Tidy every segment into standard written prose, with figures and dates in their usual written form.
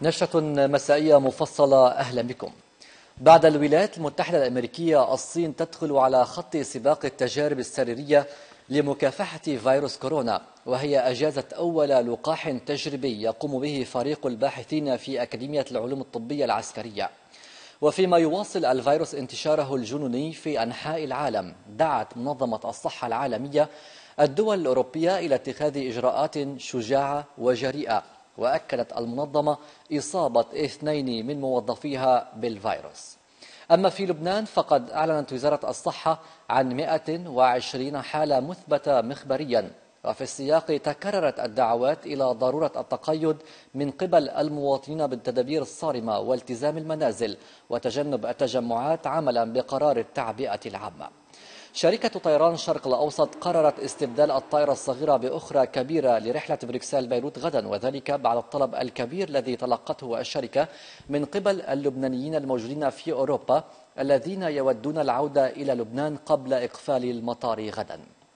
نشرة مسائية مفصلة، أهلا بكم. بعد الولايات المتحدة الأمريكية، الصين تدخل على خط سباق التجارب السريرية لمكافحة فيروس كورونا، وهي أجازت أول لقاح تجريبي يقوم به فريق الباحثين في أكاديمية العلوم الطبية العسكرية. وفيما يواصل الفيروس انتشاره الجنوني في أنحاء العالم، دعت منظمة الصحة العالمية الدول الأوروبية إلى اتخاذ إجراءات شجاعة وجريئة، وأكدت المنظمة إصابة 2 من موظفيها بالفيروس. أما في لبنان فقد أعلنت وزارة الصحة عن 120 حالة مثبتة مخبريا، وفي السياق تكررت الدعوات إلى ضرورة التقيد من قبل المواطنين بالتدابير الصارمة والتزام المنازل وتجنب التجمعات عملا بقرار التعبئة العامة. شركة طيران الشرق الأوسط قررت استبدال الطائرة الصغيرة بأخرى كبيرة لرحلة بروكسل بيروت غدا، وذلك بعد الطلب الكبير الذي تلقته الشركة من قبل اللبنانيين الموجودين في أوروبا الذين يودون العودة إلى لبنان قبل إقفال المطار غدا.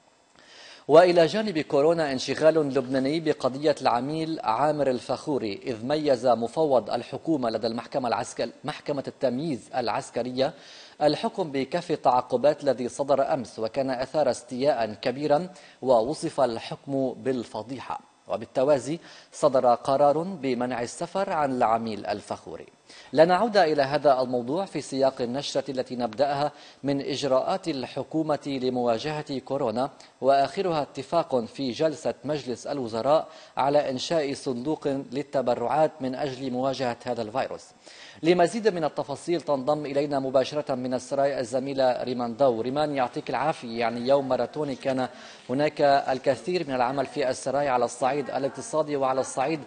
وإلى جانب كورونا، انشغال لبناني بقضية العميل عامر الفخوري، إذ ميز مفوض الحكومة لدى محكمة التمييز العسكرية الحكم بكف التعقبات الذي صدر أمس، وكان أثار استياء كبيرا ووصف الحكم بالفضيحة. وبالتوازي صدر قرار بمنع السفر عن العميل الفخوري. لنعود إلى هذا الموضوع في سياق النشرة التي نبدأها من إجراءات الحكومة لمواجهة كورونا، وآخرها اتفاق في جلسة مجلس الوزراء على إنشاء صندوق للتبرعات من أجل مواجهة هذا الفيروس. لمزيد من التفاصيل تنضم إلينا مباشرة من السراي الزميلة ريمان دو. ريمان، يعطيك العافية. يعني يوم ماراثوني كان هناك الكثير من العمل في السراي على الصعيد الاقتصادي وعلى الصعيد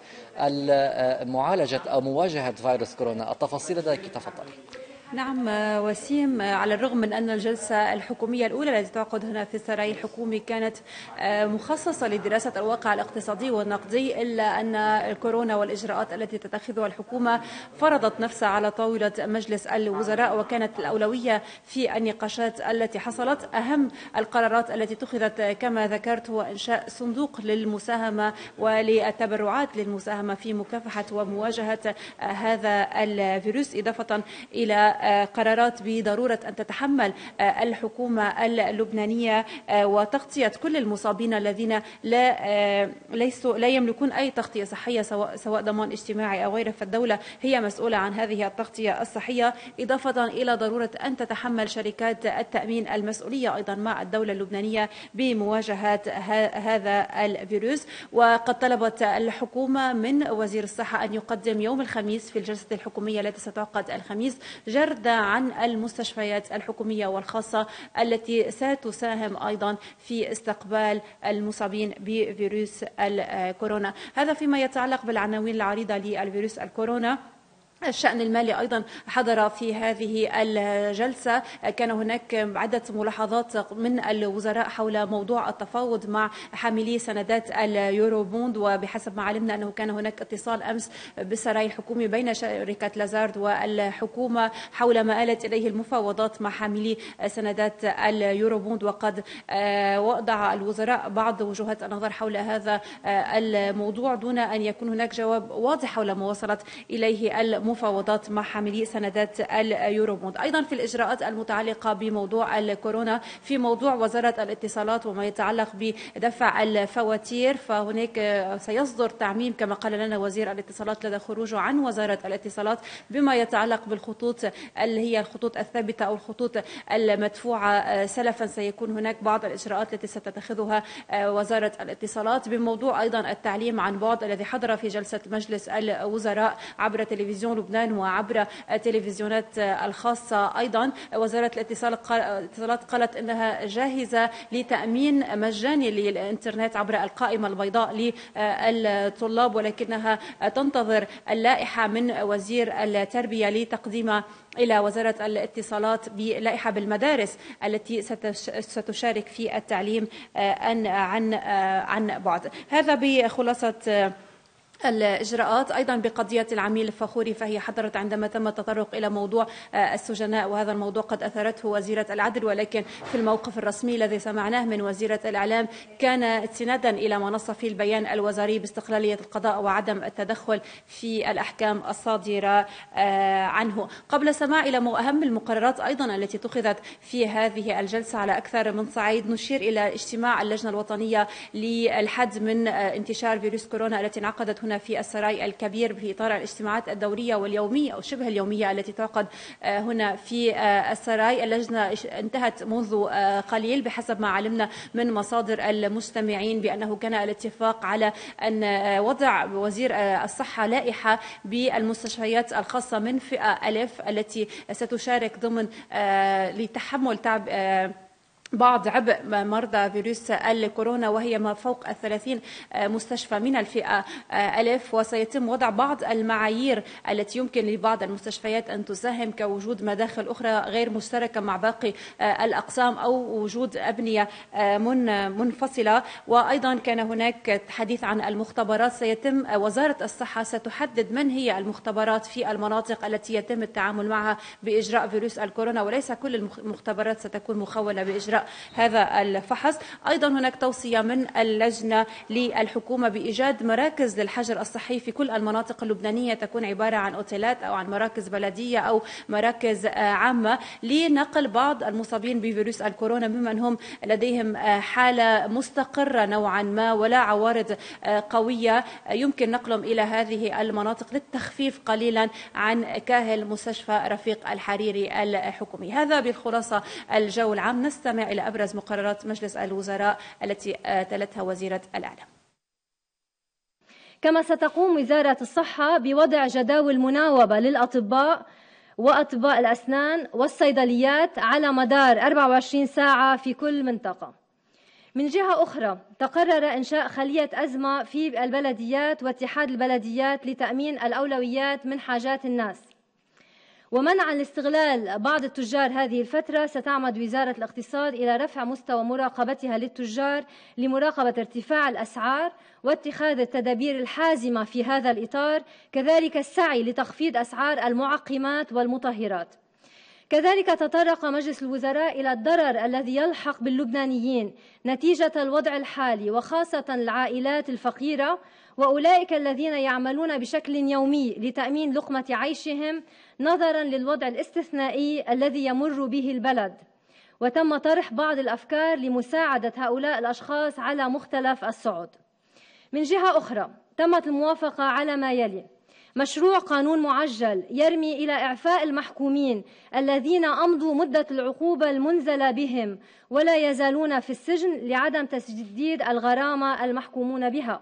معالجة أو مواجهة فيروس كورونا. التفاصيل لديك، تفضل. نعم وسيم، على الرغم من أن الجلسة الحكومية الأولى التي تعقد هنا في السراي الحكومي كانت مخصصة لدراسة الواقع الاقتصادي والنقدي، إلا أن الكورونا والإجراءات التي تتخذها الحكومة فرضت نفسها على طاولة مجلس الوزراء، وكانت الأولوية في النقاشات التي حصلت. أهم القرارات التي اتخذت كما ذكرت هو إنشاء صندوق للمساهمة وللتبرعات للمساهمة في مكافحة ومواجهة هذا الفيروس، إضافة إلى قرارات بضرورة أن تتحمل الحكومة اللبنانية وتغطية كل المصابين الذين لا يملكون أي تغطية صحية سواء ضمان اجتماعي أو غيره، فالدولة هي مسؤولة عن هذه التغطية الصحية، إضافة إلى ضرورة أن تتحمل شركات التأمين المسؤولية أيضا مع الدولة اللبنانية بمواجهة هذا الفيروس. وقد طلبت الحكومة من وزير الصحة أن يقدم يوم الخميس في الجلسة الحكومية التي ستعقد الخميس جرد عن المستشفيات الحكومية والخاصة التي ستساهم أيضا في استقبال المصابين بفيروس الكورونا. هذا فيما يتعلق بالعناوين العريضة للفيروس الكورونا. الشأن المالي أيضا حضر في هذه الجلسة. كان هناك عدة ملاحظات من الوزراء حول موضوع التفاوض مع حاملي سندات اليورو بوند، وبحسب ما علمنا أنه كان هناك اتصال أمس بالسراي الحكومي بين شركة لازارد والحكومة حول ما آلت إليه المفاوضات مع حاملي سندات اليورو بوند، وقد وضع الوزراء بعض وجهات النظر حول هذا الموضوع دون أن يكون هناك جواب واضح حول ما وصلت إليه المفاوضات مع حاملي سندات اليورو بوند. أيضا في الإجراءات المتعلقة بموضوع الكورونا، في موضوع وزارة الاتصالات وما يتعلق بدفع الفواتير، فهناك سيصدر تعميم كما قال لنا وزير الاتصالات لدى خروجه عن وزارة الاتصالات بما يتعلق بالخطوط اللي هي الخطوط الثابتة أو الخطوط المدفوعة سلفا. سيكون هناك بعض الإجراءات التي ستتخذها وزارة الاتصالات. بموضوع أيضا التعليم عن بعد الذي حضر في جلسة مجلس الوزراء عبر تلفزيون لبنان وعبر التلفزيونات الخاصة، أيضا وزارة الاتصالات قالت أنها جاهزة لتأمين مجاني للإنترنت عبر القائمة البيضاء للطلاب، ولكنها تنتظر اللائحة من وزير التربية لتقديمها إلى وزارة الاتصالات بلائحة بالمدارس التي ستشارك في التعليم عن بعد. هذا بخلاصة الإجراءات. أيضا بقضية العميل الفخوري فهي حضرت عندما تم التطرق إلى موضوع السجناء، وهذا الموضوع قد أثرته وزيرة العدل، ولكن في الموقف الرسمي الذي سمعناه من وزيرة الإعلام كان استنادا إلى ما نص فيه البيان الوزاري باستقلالية القضاء وعدم التدخل في الأحكام الصادرة عنه. قبل سماع إلى أهم المقررات أيضا التي اتخذت في هذه الجلسة على أكثر من صعيد، نشير إلى اجتماع اللجنة الوطنية للحد من انتشار فيروس كورونا التي انعقدت هنا في السراي الكبير في إطار الاجتماعات الدورية واليومية أو شبه اليومية التي تعقد هنا في السراي. اللجنة انتهت منذ قليل بحسب ما علمنا من مصادر المستمعين بأنه كان الاتفاق على أن وضع وزير الصحة لائحة بالمستشفيات الخاصة من فئة ألف التي ستشارك ضمن لتحمل تعب بعض عبء مرضى فيروس الكورونا، وهي ما فوق 30 مستشفى من الفئة ألف، وسيتم وضع بعض المعايير التي يمكن لبعض المستشفيات أن تساهم كوجود مداخل أخرى غير مشتركة مع باقي الأقسام أو وجود أبنية منفصلة. وأيضا كان هناك حديث عن المختبرات، سيتم وزارة الصحة ستحدد من هي المختبرات في المناطق التي يتم التعامل معها بإجراء فيروس الكورونا، وليس كل المختبرات ستكون مخولة بإجراء هذا الفحص. أيضا هناك توصية من اللجنة للحكومة بإيجاد مراكز للحجر الصحي في كل المناطق اللبنانية، تكون عبارة عن أوتيلات أو عن مراكز بلدية أو مراكز عامة لنقل بعض المصابين بفيروس الكورونا ممن هم لديهم حالة مستقرة نوعا ما ولا عوارض قوية، يمكن نقلهم إلى هذه المناطق للتخفيف قليلا عن كاهل مستشفى رفيق الحريري الحكومي. هذا بالخلاصة الجو العام. نستمع إلى أبرز مقررات مجلس الوزراء التي تلتها وزيرة الإعلام. كما ستقوم وزارة الصحة بوضع جداول مناوبة للأطباء وأطباء الأسنان والصيدليات على مدار 24 ساعة في كل منطقة. من جهة أخرى تقرر إنشاء خلية أزمة في البلديات واتحاد البلديات لتأمين الأولويات من حاجات الناس. ومنعا لاستغلال بعض التجار هذه الفترة، ستعمد وزارة الاقتصاد إلى رفع مستوى مراقبتها للتجار لمراقبة ارتفاع الأسعار واتخاذ التدابير الحازمة في هذا الإطار، كذلك السعي لتخفيض أسعار المعقمات والمطهرات. كذلك تطرق مجلس الوزراء إلى الضرر الذي يلحق باللبنانيين نتيجة الوضع الحالي، وخاصة العائلات الفقيرة وأولئك الذين يعملون بشكل يومي لتأمين لقمة عيشهم نظرا للوضع الاستثنائي الذي يمر به البلد. وتم طرح بعض الأفكار لمساعدة هؤلاء الأشخاص على مختلف الصعود. من جهة أخرى تمت الموافقة على ما يلي: مشروع قانون معجل يرمي إلى إعفاء المحكومين الذين أمضوا مدة العقوبة المنزلة بهم ولا يزالون في السجن لعدم تسديد الغرامة المحكومون بها.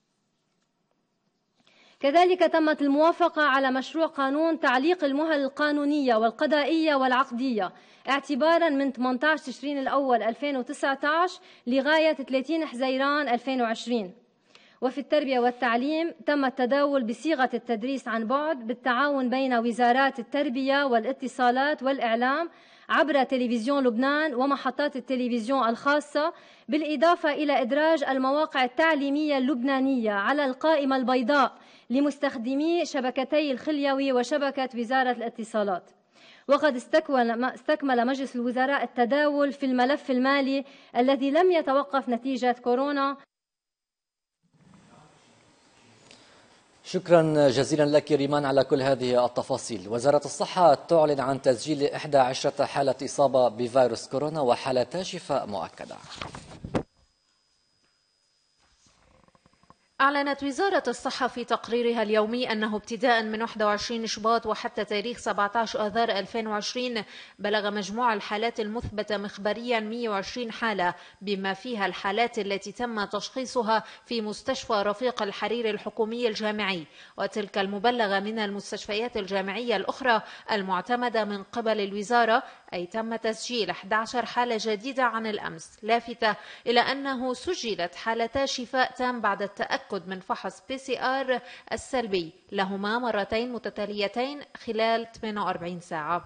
كذلك تمت الموافقة على مشروع قانون تعليق المهل القانونية والقضائية والعقدية اعتباراً من 18 تشرين الأول 2019 لغاية 30 حزيران 2020. وفي التربية والتعليم تم التداول بصيغة التدريس عن بعد بالتعاون بين وزارات التربية والاتصالات والإعلام عبر تلفزيون لبنان ومحطات التلفزيون الخاصة، بالإضافة إلى إدراج المواقع التعليمية اللبنانية على القائمة البيضاء لمستخدمي شبكتي الخليوي وشبكة وزارة الاتصالات. وقد استكمل مجلس الوزراء التداول في الملف المالي الذي لم يتوقف نتيجة كورونا. شكرا جزيلا لك ريمان على كل هذه التفاصيل. وزارة الصحة تعلن عن تسجيل 11 حالة إصابة بفيروس كورونا وحالتا شفاء مؤكدة. أعلنت وزارة الصحة في تقريرها اليومي أنه ابتداء من 21 شباط وحتى تاريخ 17 آذار 2020 بلغ مجموع الحالات المثبتة مخبريا 120 حالة، بما فيها الحالات التي تم تشخيصها في مستشفى رفيق الحريري الحكومي الجامعي، وتلك المبلغة من المستشفيات الجامعية الأخرى المعتمدة من قبل الوزارة، أي تم تسجيل 11 حالة جديدة عن الأمس، لافتة إلى أنه سجلت حالتا شفاء تام بعد التأكد من فحص PCR السلبي لهما مرتين متتاليتين خلال 48 ساعة.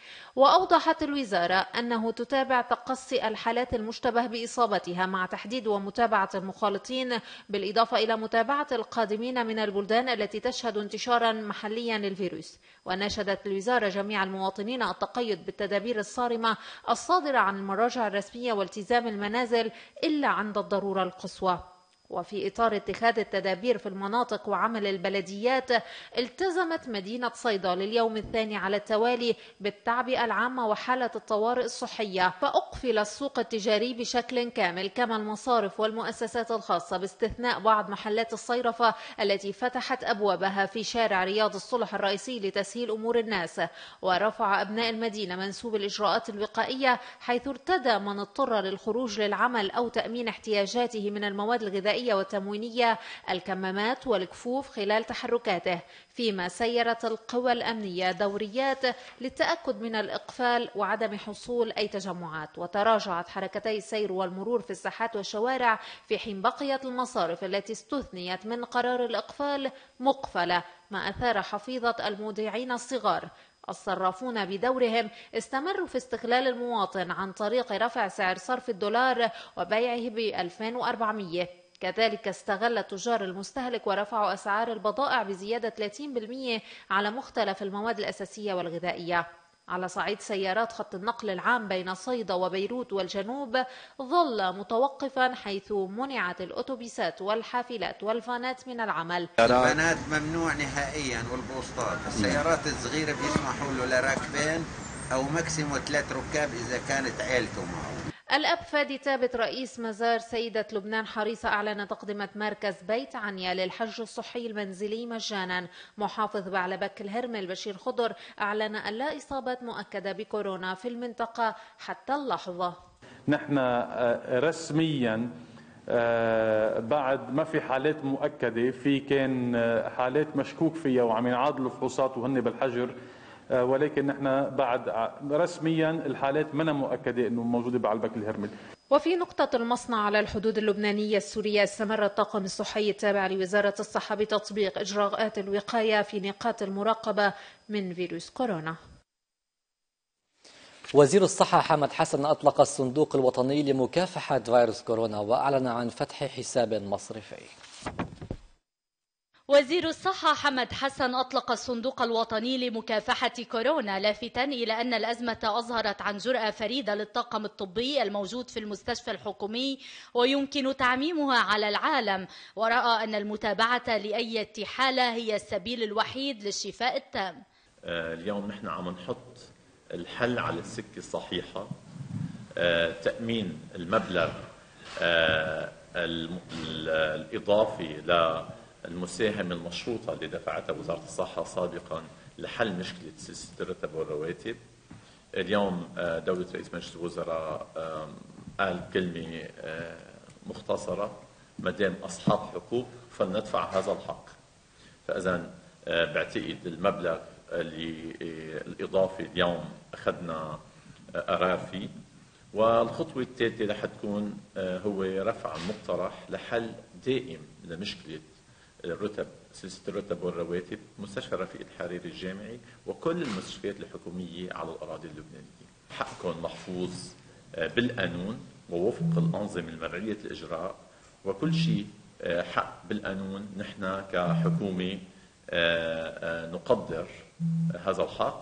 وأوضحت الوزارة أنه تتابع تقصي الحالات المشتبه بإصابتها مع تحديد ومتابعة المخالطين، بالإضافة إلى متابعة القادمين من البلدان التي تشهد انتشارا محليا للفيروس. وناشدت الوزارة جميع المواطنين التقيد بالتدابير الصارمة الصادرة عن المراجع الرسمية والتزام المنازل إلا عند الضرورة القصوى. وفي إطار اتخاذ التدابير في المناطق وعمل البلديات، التزمت مدينة صيدا لليوم الثاني على التوالي بالتعبئة العامة وحالة الطوارئ الصحية، فأقفل السوق التجاري بشكل كامل كما المصارف والمؤسسات الخاصة، باستثناء بعض محلات الصيرفة التي فتحت أبوابها في شارع رياض الصلح الرئيسي لتسهيل أمور الناس. ورفع أبناء المدينة منسوب الإجراءات الوقائية، حيث ارتدى من اضطر للخروج للعمل أو تأمين احتياجاته من المواد الغذائية والتموينية الكمامات والكفوف خلال تحركاته، فيما سيرت القوى الأمنية دوريات للتأكد من الإقفال وعدم حصول أي تجمعات. وتراجعت حركتي السير والمرور في الساحات والشوارع، في حين بقيت المصارف التي استثنيت من قرار الإقفال مقفلة، ما أثار حفيظة المودعين الصغار. الصرافون بدورهم استمروا في استغلال المواطن عن طريق رفع سعر صرف الدولار وبيعه ب 2400. كذلك استغل تجار المستهلك ورفعوا أسعار البضائع بزيادة 30% على مختلف المواد الأساسية والغذائية. على صعيد سيارات خط النقل العام بين صيدا وبيروت والجنوب، ظل متوقفا، حيث منعت الأتوبيسات والحافلات والفانات من العمل. الفانات ممنوع نهائيا والبوسطات. السيارات الصغيرة بيسمحوا له لراكبين أو ماكسيمو 3 ركاب إذا كانت عائلته معه. الأب فادي ثابت رئيس مزار سيدة لبنان حريصة أعلن تقدمة مركز بيت عنيا للحج الصحي المنزلي مجانا. محافظ بعلبك الهرمل بشير خضر أعلن أن لا إصابات مؤكدة بكورونا في المنطقة حتى اللحظة. نحن رسميا بعد ما في حالات مؤكدة، في كان حالات مشكوك فيها وعم ينعاد الفحوصات وهن بالحجر، ولكن نحن بعد رسميا الحالات منا مؤكده انه موجوده بعلبك الهرمل. وفي نقطة المصنع على الحدود اللبنانية السورية، استمر الطاقم الصحي التابع لوزارة الصحة بتطبيق إجراءات الوقاية في نقاط المراقبة من فيروس كورونا. وزير الصحة حمد حسن أطلق الصندوق الوطني لمكافحة فيروس كورونا وأعلن عن فتح حساب مصرفي. وزير الصحة حمد حسن أطلق الصندوق الوطني لمكافحة كورونا، لافتا إلى أن الأزمة أظهرت عن جرأة فريدة للطاقم الطبي الموجود في المستشفى الحكومي ويمكن تعميمها على العالم، ورأى أن المتابعة لأي حالة هي السبيل الوحيد للشفاء التام. اليوم نحن عم نحط الحل على السكة الصحيحة، تأمين المبلغ الإضافي المساهمة المشروطة اللي دفعتها وزارة الصحة سابقا لحل مشكلة سلسلة الرتب والرواتب. اليوم دولة رئيس مجلس الوزراء قال كلمة مختصرة: ما دام أصحاب حقوق فلندفع هذا الحق. فإذا بعتقد المبلغ الإضافي اليوم أخذنا قرار فيه، والخطوة الثالثة رح تكون هو رفع المقترح لحل دائم لمشكلة الرتب، سلسلة الرتب والرواتب، مستشفى رفيق الحريري الجامعي وكل المستشفيات الحكومية على الأراضي اللبنانية. حقكم محفوظ بالقانون ووفق الأنظمة المرعية الإجراء، وكل شيء حق بالقانون. نحن كحكومة نقدر هذا الحق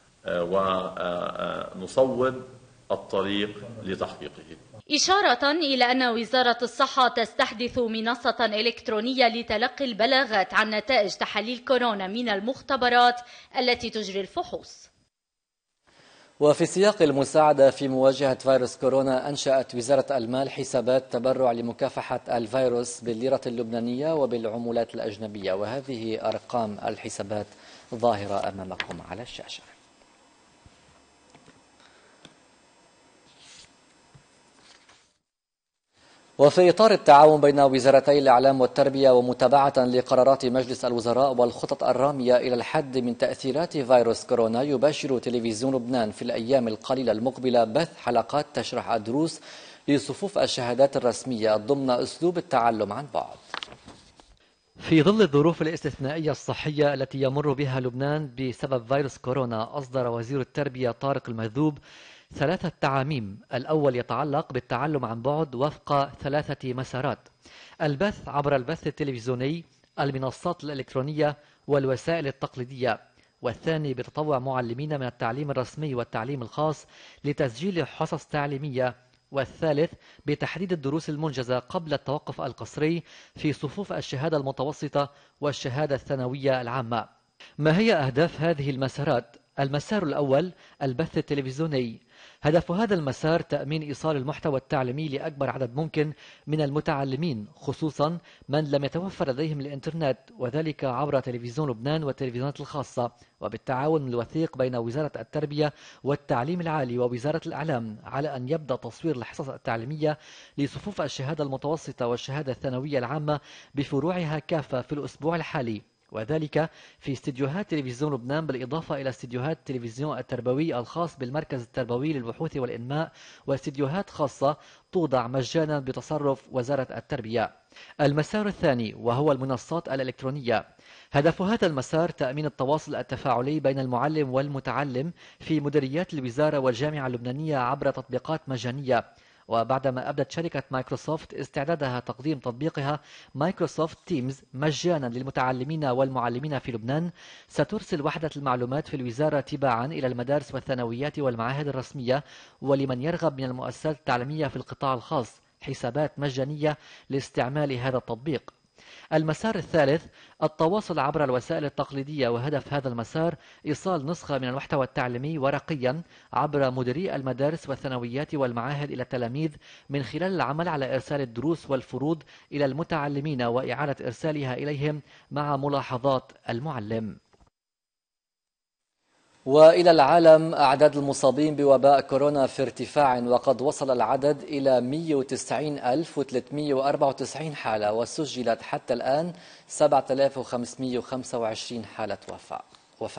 ونصوب الطريق لتحقيقه. إشارة إلى أن وزارة الصحة تستحدث منصة إلكترونية لتلقي البلاغات عن نتائج تحاليل كورونا من المختبرات التي تجري الفحوص. وفي سياق المساعدة في مواجهة فيروس كورونا، أنشأت وزارة المال حسابات تبرع لمكافحة الفيروس بالليرة اللبنانية وبالعملات الأجنبية، وهذه أرقام الحسابات ظاهرة أمامكم على الشاشة. وفي إطار التعاون بين وزارتي الإعلام والتربية ومتابعة لقرارات مجلس الوزراء والخطط الرامية إلى الحد من تأثيرات فيروس كورونا، يباشر تلفزيون لبنان في الأيام القليلة المقبلة بث حلقات تشرح الدروس لصفوف الشهادات الرسمية ضمن أسلوب التعلم عن بعد. في ظل الظروف الاستثنائية الصحية التي يمر بها لبنان بسبب فيروس كورونا، أصدر وزير التربية طارق المهذوب 3 تعاميم. الأول يتعلق بالتعلم عن بعد وفق 3 مسارات: البث عبر البث التلفزيوني، المنصات الإلكترونية، والوسائل التقليدية. والثاني بتطوع معلمين من التعليم الرسمي والتعليم الخاص لتسجيل حصص تعليمية. والثالث بتحديد الدروس المنجزة قبل التوقف القسري في صفوف الشهادة المتوسطة والشهادة الثانوية العامة. ما هي أهداف هذه المسارات؟ المسار الأول البث التلفزيوني. هدف هذا المسار تأمين إيصال المحتوى التعليمي لأكبر عدد ممكن من المتعلمين، خصوصا من لم يتوفر لديهم الإنترنت، وذلك عبر تلفزيون لبنان والتلفزيونات الخاصة، وبالتعاون الوثيق بين وزارة التربية والتعليم العالي ووزارة الإعلام، على أن يبدأ تصوير الحصص التعليمية لصفوف الشهادة المتوسطة والشهادة الثانوية العامة بفروعها كافة في الأسبوع الحالي، وذلك في استديوهات تلفزيون لبنان، بالإضافة إلى استديوهات التلفزيون التربوي الخاص بالمركز التربوي للبحوث والإنماء، واستديوهات خاصة توضع مجانا بتصرف وزارة التربية. المسار الثاني وهو المنصات الإلكترونية. هدف هذا المسار تأمين التواصل التفاعلي بين المعلم والمتعلم في مديريات الوزارة والجامعة اللبنانية عبر تطبيقات مجانية. وبعدما أبدت شركة مايكروسوفت استعدادها تقديم تطبيقها مايكروسوفت تيمز مجانا للمتعلمين والمعلمين في لبنان، سترسل وحدة المعلومات في الوزارة تباعا إلى المدارس والثانويات والمعاهد الرسمية ولمن يرغب من المؤسسات التعليمية في القطاع الخاص حسابات مجانية لاستعمال هذا التطبيق. المسار الثالث التواصل عبر الوسائل التقليدية، وهدف هذا المسار إيصال نسخة من المحتوى التعليمي ورقيا عبر مديري المدارس والثانويات والمعاهد إلى التلاميذ من خلال العمل على إرسال الدروس والفروض إلى المتعلمين وإعادة إرسالها إليهم مع ملاحظات المعلم. وإلى العالم، أعداد المصابين بوباء كورونا في ارتفاع، وقد وصل العدد إلى 190,394 حالة، وسجلت حتى الآن 7,525 حالة وفاة.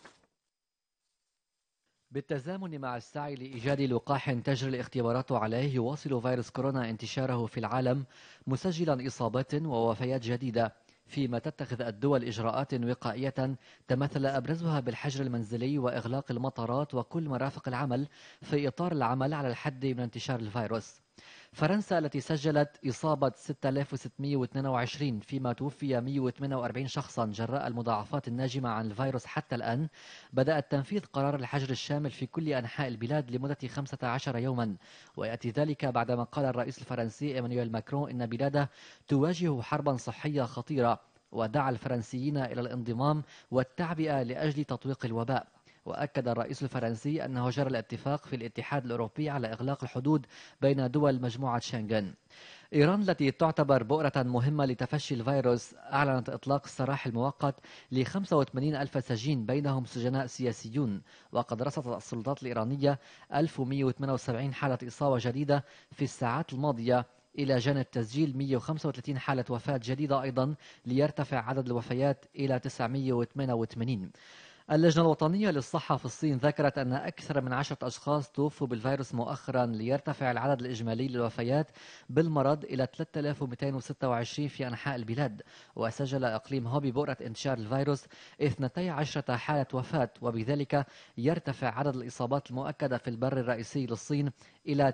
بالتزامن مع السعي لإيجاد لقاح تجري الاختبارات عليه، يواصل فيروس كورونا انتشاره في العالم، مسجلا إصابات ووفيات جديدة، فيما تتخذ الدول إجراءات وقائية تمثل أبرزها بالحجر المنزلي وإغلاق المطارات وكل مرافق العمل في إطار العمل على الحد من انتشار الفيروس. فرنسا التي سجلت إصابة 6622 فيما توفي 148 شخصا جراء المضاعفات الناجمة عن الفيروس حتى الآن، بدأت تنفيذ قرار الحجر الشامل في كل أنحاء البلاد لمدة 15 يوما، ويأتي ذلك بعدما قال الرئيس الفرنسي إيمانويل ماكرون إن بلاده تواجه حربا صحية خطيرة، ودعا الفرنسيين إلى الانضمام والتعبئة لأجل تطويق الوباء. وأكد الرئيس الفرنسي أنه جرى الاتفاق في الاتحاد الأوروبي على إغلاق الحدود بين دول مجموعة شنغن. إيران التي تعتبر بؤرة مهمة لتفشي الفيروس أعلنت إطلاق السراح المؤقت ل 85 ألف سجين، بينهم سجناء سياسيون، وقد رصدت السلطات الإيرانية 1178 حالة إصابة جديدة في الساعات الماضية، إلى جانب تسجيل 135 حالة وفاة جديدة أيضا، ليرتفع عدد الوفيات إلى 988. اللجنة الوطنية للصحة في الصين ذكرت أن أكثر من 10 أشخاص توفوا بالفيروس مؤخرا، ليرتفع العدد الإجمالي للوفيات بالمرض إلى 3226 في أنحاء البلاد. وسجل إقليم هوبي بؤرة انتشار الفيروس 12 حالة وفاة، وبذلك يرتفع عدد الإصابات المؤكدة في البر الرئيسي للصين إلى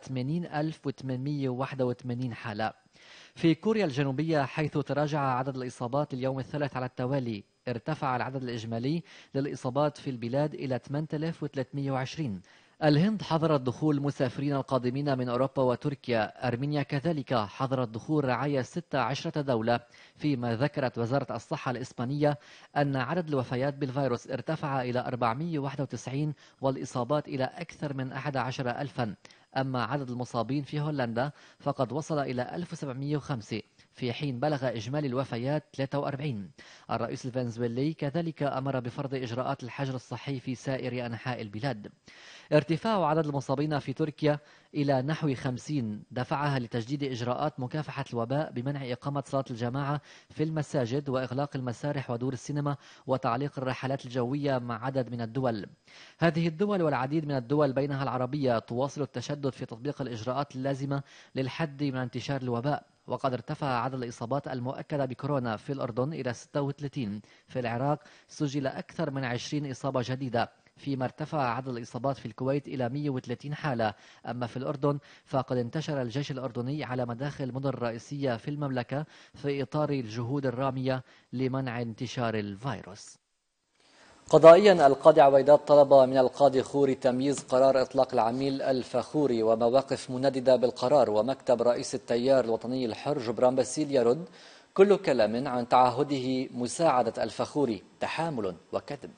80,881 حالة. في كوريا الجنوبية، حيث تراجع عدد الإصابات اليوم الثالث على التوالي، ارتفع العدد الإجمالي للإصابات في البلاد إلى 8320. الهند حظرت دخول المسافرين القادمين من أوروبا وتركيا. أرمينيا كذلك حظرت دخول رعايا 16 دولة، فيما ذكرت وزارة الصحة الإسبانية أن عدد الوفيات بالفيروس ارتفع إلى 491 والإصابات إلى أكثر من 11,000. أما عدد المصابين في هولندا فقد وصل إلى 1705، في حين بلغ إجمالي الوفيات 43. الرئيس الفنزويلي كذلك أمر بفرض إجراءات الحجر الصحي في سائر أنحاء البلاد. ارتفاع عدد المصابين في تركيا إلى نحو 50 دفعها لتجديد إجراءات مكافحة الوباء بمنع إقامة صلاة الجماعة في المساجد وإغلاق المسارح ودور السينما وتعليق الرحلات الجوية مع عدد من الدول. هذه الدول والعديد من الدول بينها العربية تواصل التشدد في تطبيق الإجراءات اللازمة للحد من انتشار الوباء، وقد ارتفع عدد الإصابات المؤكدة بكورونا في الأردن إلى 36. في العراق سجل أكثر من 20 إصابة جديدة، فيما ارتفع عدد الإصابات في الكويت إلى 130 حالة. أما في الأردن فقد انتشر الجيش الأردني على مداخل المدن الرئيسية في المملكة في إطار الجهود الرامية لمنع انتشار الفيروس. قضائيا، القاضي عويدات طلب من القاضي خوري تمييز قرار إطلاق العميل الفخوري ومواقف منددة بالقرار، ومكتب رئيس التيار الوطني الحر جبران باسيل يرد: كل كلام عن تعهده مساعدة الفخوري تحامل وكذب.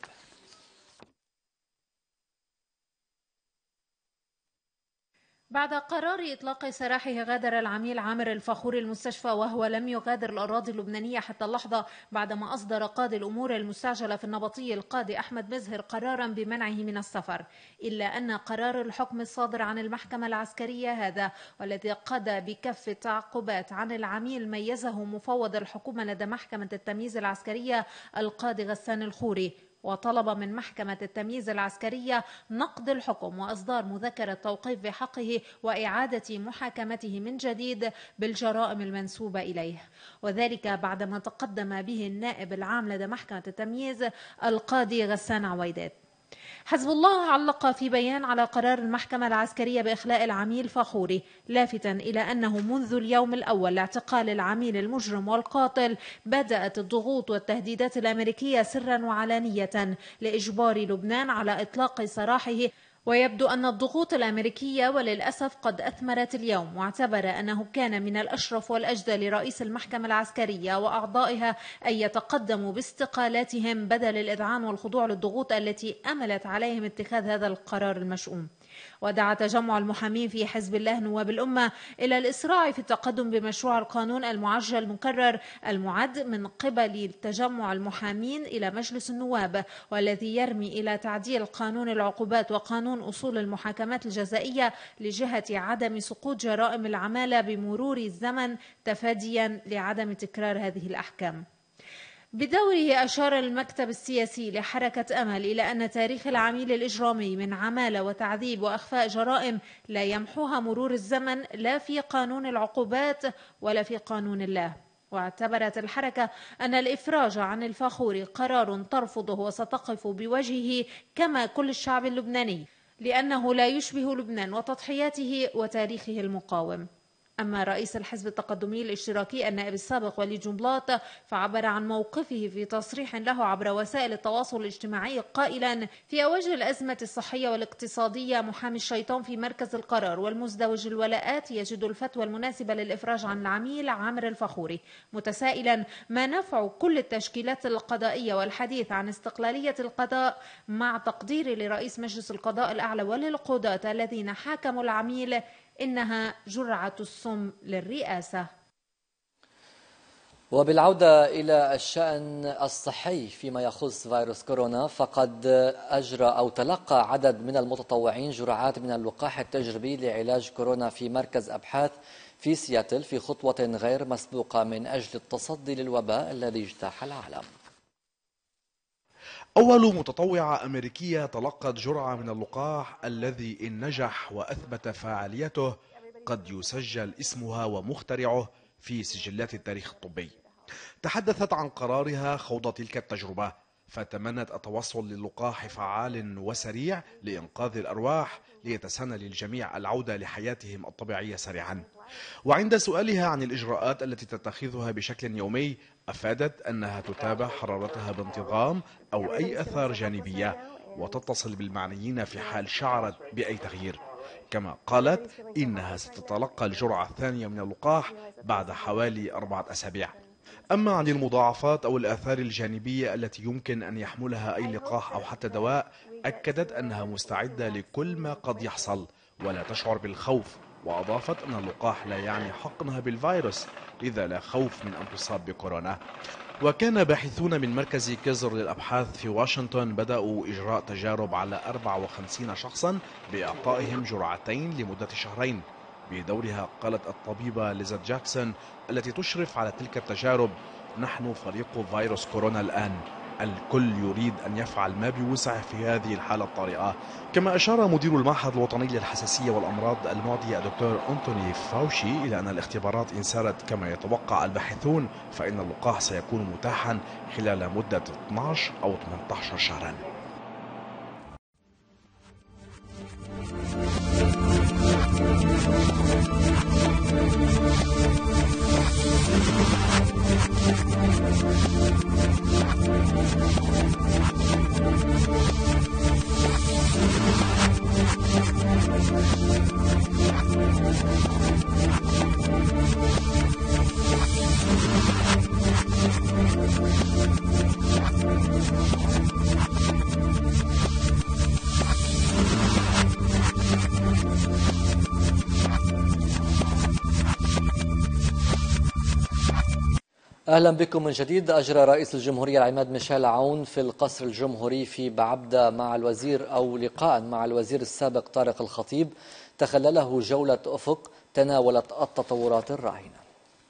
بعد قرار إطلاق سراحه غادر العميل عامر الفخوري المستشفى، وهو لم يغادر الأراضي اللبنانية حتى اللحظة، بعدما أصدر قاضي الأمور المستعجلة في النبطية القاضي أحمد مزهر قرارا بمنعه من السفر. إلا أن قرار الحكم الصادر عن المحكمة العسكرية هذا، والذي قضى بكف التعقبات عن العميل، ميزه مفوض الحكومة لدى محكمة التمييز العسكرية القاضي غسان الخوري، وطلب من محكمة التمييز العسكرية نقض الحكم وإصدار مذكرة توقيف بحقه وإعادة محاكمته من جديد بالجرائم المنسوبة إليه، وذلك بعدما تقدم به النائب العام لدى محكمة التمييز القاضي غسان عويدات. حزب الله علق في بيان على قرار المحكمة العسكرية بإخلاء العميل فخوري، لافتاً إلى أنه منذ اليوم الأول لاعتقال العميل المجرم والقاتل بدأت الضغوط والتهديدات الأمريكية سراً وعلانية لإجبار لبنان على إطلاق سراحه، ويبدو أن الضغوط الأمريكية وللأسف قد أثمرت اليوم، واعتبر أنه كان من الأشرف والأجدى لرئيس المحكمة العسكرية وأعضائها أن يتقدموا باستقالاتهم بدل الإذعان والخضوع للضغوط التي أملت عليهم اتخاذ هذا القرار المشؤوم. ودعا تجمع المحامين في حزب الله نواب الأمة إلى الإسراع في التقدم بمشروع القانون المعجل المكرر المعد من قبل تجمع المحامين إلى مجلس النواب، والذي يرمي إلى تعديل قانون العقوبات وقانون أصول المحاكمات الجزائية لجهة عدم سقوط جرائم العمالة بمرور الزمن تفاديا لعدم تكرار هذه الأحكام. بدوره أشار المكتب السياسي لحركة أمل إلى أن تاريخ العميل الإجرامي من عمالة وتعذيب وأخفاء جرائم لا يمحوها مرور الزمن، لا في قانون العقوبات ولا في قانون الله. واعتبرت الحركة أن الإفراج عن الفخوري قرار ترفضه وستقف بوجهه كما كل الشعب اللبناني، لأنه لا يشبه لبنان وتضحياته وتاريخه المقاوم. أما رئيس الحزب التقدمي الاشتراكي النائب السابق وليد جنبلاط فعبر عن موقفه في تصريح له عبر وسائل التواصل الاجتماعي قائلا: في أوجه الأزمة الصحية والاقتصادية محامي الشيطان في مركز القرار والمزدوج الولاءات يجد الفتوى المناسبة للإفراج عن العميل عامر الفخوري، متسائلا ما نفع كل التشكيلات القضائية والحديث عن استقلالية القضاء، مع تقديري لرئيس مجلس القضاء الأعلى وللقضاة الذين حاكموا العميل إنها جرعة السم للرئاسة. وبالعودة إلى الشأن الصحي فيما يخص فيروس كورونا، فقد أجرى أو تلقى عدد من المتطوعين جرعات من اللقاح التجريبي لعلاج كورونا في مركز أبحاث في سياتل، في خطوة غير مسبوقة من أجل التصدي للوباء الذي اجتاح العالم. أول متطوعة أمريكية تلقت جرعة من اللقاح الذي إن نجح وأثبت فاعليته قد يسجل اسمها ومخترعه في سجلات التاريخ الطبي. تحدثت عن قرارها خوض تلك التجربة، فتمنت التوصل للقاح فعال وسريع لإنقاذ الأرواح ليتسنى للجميع العودة لحياتهم الطبيعية سريعا. وعند سؤالها عن الإجراءات التي تتخذها بشكل يومي، أفادت أنها تتابع حرارتها بانتظام أو أي آثار جانبية، وتتصل بالمعنيين في حال شعرت بأي تغيير. كما قالت إنها ستتلقى الجرعة الثانية من اللقاح بعد حوالي 4 أسابيع. أما عن المضاعفات أو الآثار الجانبية التي يمكن أن يحملها أي لقاح أو حتى دواء، أكدت أنها مستعدة لكل ما قد يحصل ولا تشعر بالخوف، وأضافت أن اللقاح لا يعني حقنها بالفيروس، لذا لا خوف من أن تصاب بكورونا. وكان باحثون من مركز كيزر للأبحاث في واشنطن بدأوا إجراء تجارب على 54 شخصا بإعطائهم جرعتين لمدة 2 شهرين. بدورها قالت الطبيبة ليزا جاكسون التي تشرف على تلك التجارب: نحن فريق فيروس كورونا الآن، الكل يريد أن يفعل ما بوسعه في هذه الحالة الطارئة. كما أشار مدير المعهد الوطني للحساسية والأمراض المعدية الدكتور أنتوني فاوشي إلى أن الاختبارات إن سارت كما يتوقع الباحثون فإن اللقاح سيكون متاحا خلال مدة 12 أو 18 شهرا. أهلا بكم من جديد. أجرى رئيس الجمهورية العماد ميشيل عون في القصر الجمهوري في بعبدة مع الوزير أو لقاء مع الوزير السابق طارق الخطيب تخلله جولة أفق تناولت التطورات الراهنة.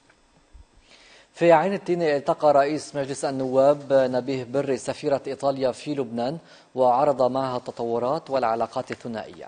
في عين التينة التقى رئيس مجلس النواب نبيه بري سفيرة إيطاليا في لبنان وعرض معها التطورات والعلاقات الثنائية.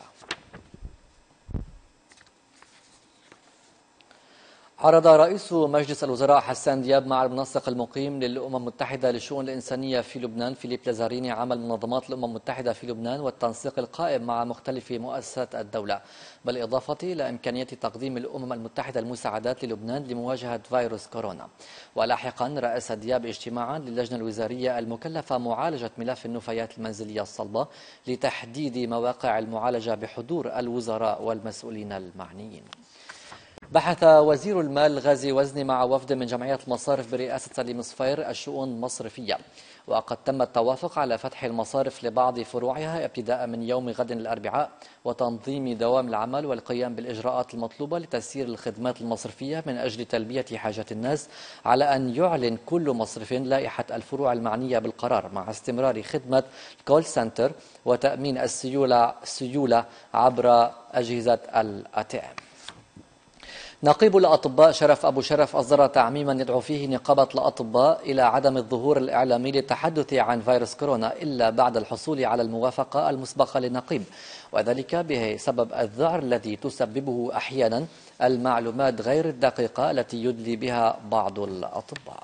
عرض رئيس مجلس الوزراء حسان دياب مع المنسق المقيم للأمم المتحدة للشؤون الإنسانية في لبنان فيليب لازاريني عمل منظمات الأمم المتحدة في لبنان والتنسيق القائم مع مختلف مؤسسات الدولة، بالإضافة إلى إمكانية تقديم الأمم المتحدة المساعدات للبنان لمواجهة فيروس كورونا. ولاحقا رأس دياب اجتماعا للجنة الوزارية المكلفة معالجة ملف النفايات المنزلية الصلبة لتحديد مواقع المعالجة بحضور الوزراء والمسؤولين المعنيين. بحث وزير المال غازي وزني مع وفد من جمعية المصارف برئاسة سليم صفير الشؤون المصرفية، وقد تم التوافق على فتح المصارف لبعض فروعها ابتداء من يوم غد الأربعاء وتنظيم دوام العمل والقيام بالإجراءات المطلوبة لتسيير الخدمات المصرفية من أجل تلبية حاجات الناس، على أن يعلن كل مصرف لائحة الفروع المعنية بالقرار مع استمرار خدمة الكول سنتر وتأمين السيولة عبر أجهزة الATM. نقيب الأطباء شرف أبو شرف أصدر تعميما يدعو فيه نقابة الأطباء إلى عدم الظهور الإعلامي للتحدث عن فيروس كورونا إلا بعد الحصول على الموافقة المسبقة للنقيب، وذلك بسبب الذعر الذي تسببه أحيانا المعلومات غير الدقيقة التي يدلي بها بعض الأطباء.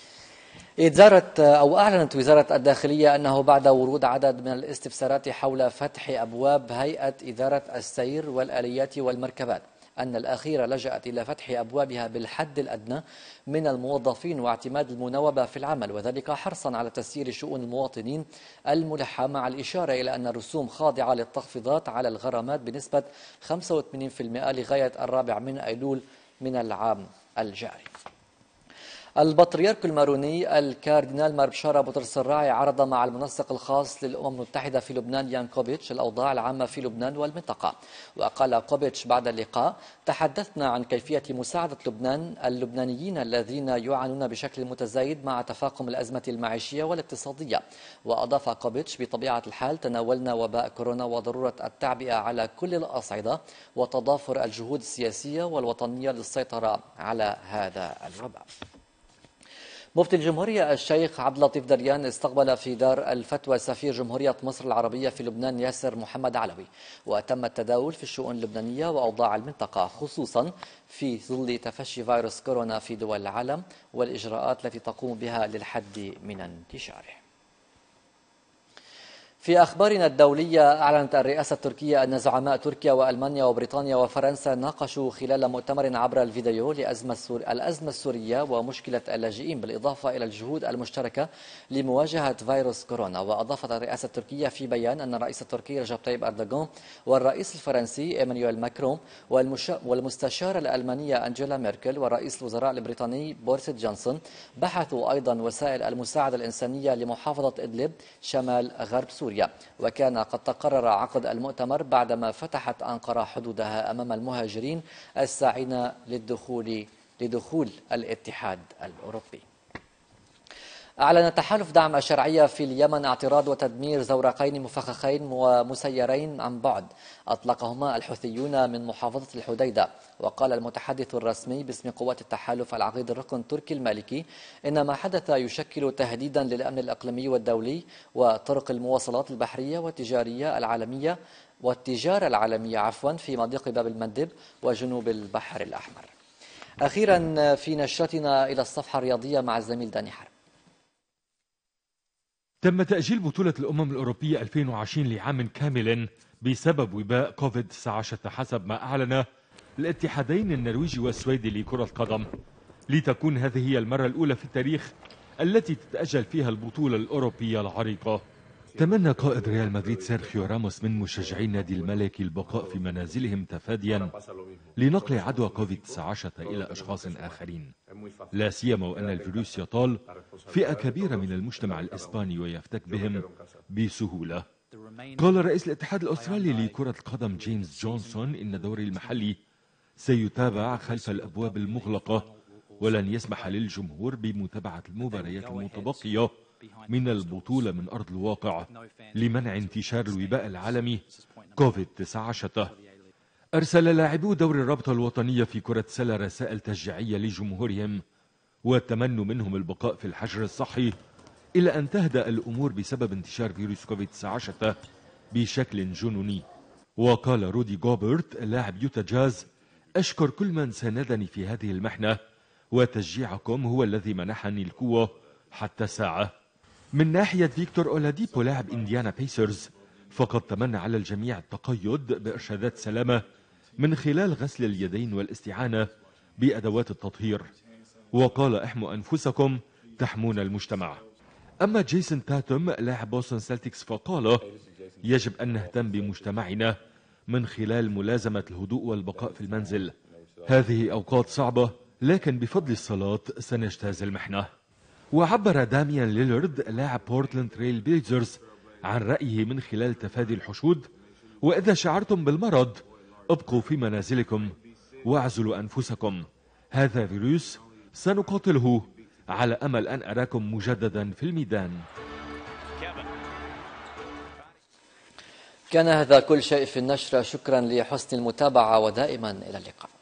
أعلنت وزارة الداخلية أنه بعد ورود عدد من الاستفسارات حول فتح أبواب هيئة إدارة السير والآليات والمركبات أن الأخيرة لجأت إلى فتح أبوابها بالحد الأدنى من الموظفين واعتماد المناوبة في العمل، وذلك حرصا على تسيير شؤون المواطنين الملحة، مع الإشارة إلى أن الرسوم خاضعة للتخفيضات على الغرامات بنسبة 85% لغاية 4 أيلول من العام الجاري. البطريرك الماروني الكاردينال ماربشارا بطرس الراعي عرض مع المنسق الخاص للأمم المتحدة في لبنان يان كوبيتش الأوضاع العامة في لبنان والمنطقة. وقال كوبيتش بعد اللقاء: تحدثنا عن كيفية مساعدة اللبنانيين الذين يعانون بشكل متزايد مع تفاقم الأزمة المعيشية والاقتصادية. وأضاف كوبيتش: بطبيعة الحال تناولنا وباء كورونا وضرورة التعبئة على كل الأصعدة وتضافر الجهود السياسية والوطنية للسيطرة على هذا الوباء. مفتي الجمهورية الشيخ عبد اللطيف دريان استقبل في دار الفتوى سفير جمهورية مصر العربية في لبنان ياسر محمد علوي، وتم التداول في الشؤون اللبنانية وأوضاع المنطقة، خصوصا في ظل تفشي فيروس كورونا في دول العالم والإجراءات التي تقوم بها للحد من انتشاره. في أخبارنا الدولية، أعلنت الرئاسة التركية أن زعماء تركيا وألمانيا وبريطانيا وفرنسا ناقشوا خلال مؤتمر عبر الفيديو الأزمة السورية ومشكلة اللاجئين، بالإضافة إلى الجهود المشتركة لمواجهة فيروس كورونا. وأضافت الرئاسة التركية في بيان أن الرئيس التركي رجب طيب أردوغان والرئيس الفرنسي إيمانويل ماكرون والمستشارة الألمانية أنجيلا ميركل ورئيس الوزراء البريطاني بوريس جونسون بحثوا أيضا وسائل المساعدة الإنسانية لمحافظة إدلب شمال غرب سوريا. وكان قد تقرر عقد المؤتمر بعدما فتحت أنقرة حدودها أمام المهاجرين الساعين لدخول الاتحاد الأوروبي. أعلن تحالف دعم الشرعية في اليمن اعتراض وتدمير زورقين مفخخين ومسيرين عن بعد أطلقهما الحوثيون من محافظة الحديدة. وقال المتحدث الرسمي باسم قوات التحالف العقيد الركن تركي المالكي إن ما حدث يشكل تهديدا للأمن الإقليمي والدولي وطرق المواصلات البحرية والتجارة العالمية في مضيق باب المندب وجنوب البحر الأحمر. أخيرا في نشرتنا إلى الصفحة الرياضية مع الزميل داني حرب. تم تأجيل بطولة الأمم الأوروبية 2020 لعام كامل بسبب وباء كوفيد-19 حسب ما أعلن الاتحادين النرويجي والسويدي لكرة القدم، لتكون هذه هي المرة الأولى في التاريخ التي تتأجل فيها البطولة الأوروبية العريقة. تمنى قائد ريال مدريد سيرخيو راموس من مشجعي النادي الملكي البقاء في منازلهم تفاديا لنقل عدوى كوفيد-19 إلى أشخاص آخرين، لا سيما وأن الفيروس يطال فئة كبيرة من المجتمع الإسباني ويفتك بهم بسهولة. قال رئيس الاتحاد الأسترالي لكرة القدم جيمس جونسون إن الدوري المحلي سيتابع خلف الأبواب المغلقة ولن يسمح للجمهور بمتابعة المباريات المتبقية من البطولة من أرض الواقع لمنع انتشار الوباء العالمي كوفيد-19. أرسل لاعبو دوري الرابطة الوطنية في كرة السلة رسائل تشجيعية لجمهورهم وتمنوا منهم البقاء في الحجر الصحي إلى أن تهدأ الأمور بسبب انتشار فيروس كوفيد-19 بشكل جنوني. وقال رودي غوبرت لاعب يوتا جاز: أشكر كل من ساندني في هذه المحنة وتشجيعكم هو الذي منحني القوة حتى ساعة. من ناحية فيكتور أولاديبو لاعب إنديانا بيسرز، فقد تمنى على الجميع التقيد بإرشادات سلامة من خلال غسل اليدين والاستعانة بأدوات التطهير، وقال: احموا أنفسكم تحمون المجتمع. أما جيسون تاتم لاعب بوسطن سيلتيكس فقال: يجب أن نهتم بمجتمعنا من خلال ملازمة الهدوء والبقاء في المنزل. هذه أوقات صعبة لكن بفضل الصلاة سنجتاز المحنة. وعبر داميان ليلرد لاعب بورتلاند تريل بليزرز عن رأيه من خلال تفادي الحشود: وإذا شعرتم بالمرض ابقوا في منازلكم واعزلوا أنفسكم، هذا فيروس سنقاتله على أمل أن أراكم مجددا في الميدان. كان هذا كل شيء في النشرة، شكرا لحسن المتابعة ودائما إلى اللقاء.